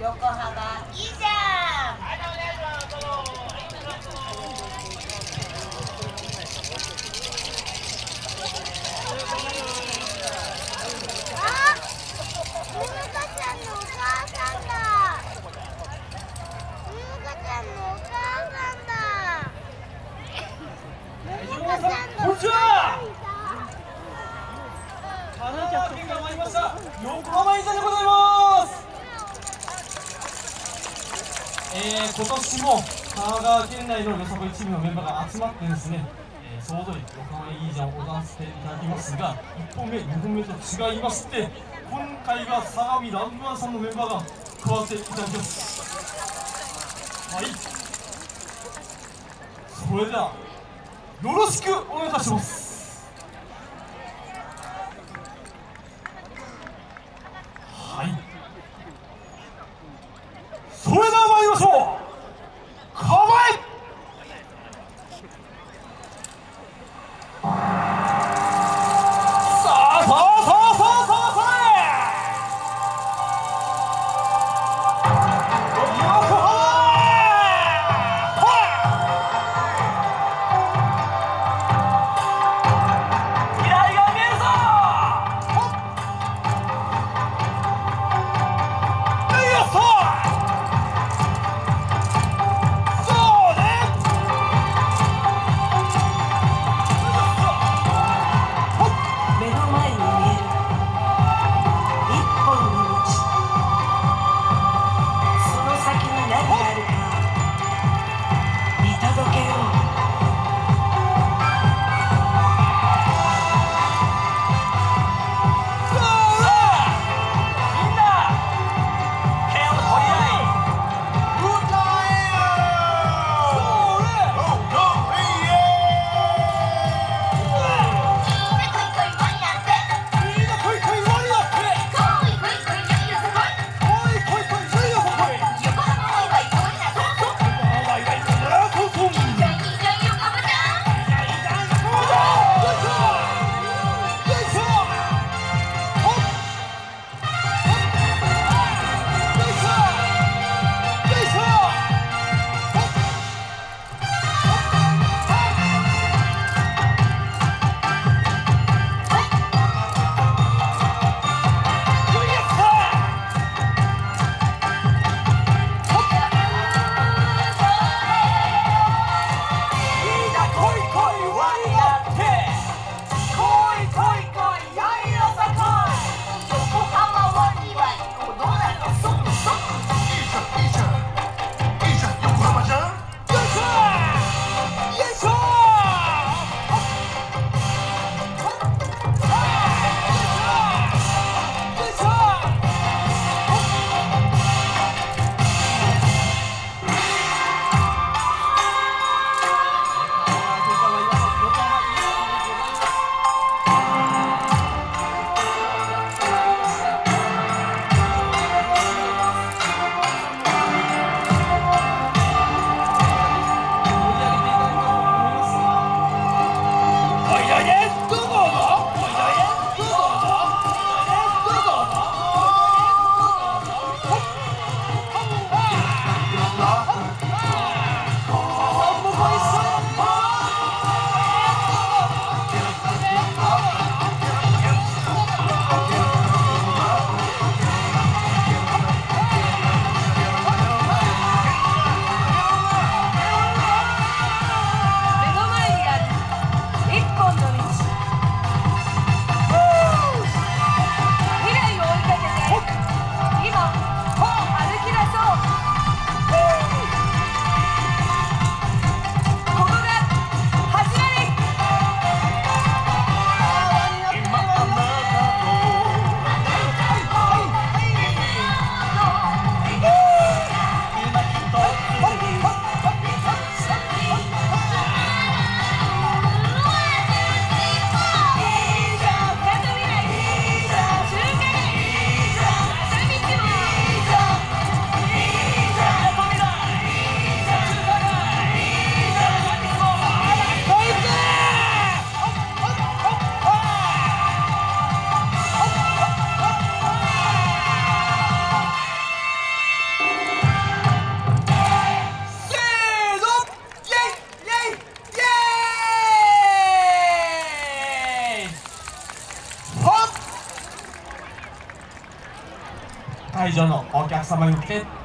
横浜いいじゃん。あ、むむかちゃんのお母さんだ。むむかちゃんのお母さんだ。むむかちゃんのお母さんだ。 こんにちは。神奈川県から参りました横浜いざでございます。今年も神奈川県内のよさこいチームのメンバーが集まってですね、総踊り横浜いいじゃんを踊らせていただきますが、1本目、2本目と違いまして、今回は相模ランブワンさんのメンバーが加わっていただきます。はい、それではよろしくお願いいたします。はい、それでは参りましょう。構え。さあさあさあさあさあさ横浜未来が見えるぞ。よっしゃ。 会場のお客様に向けて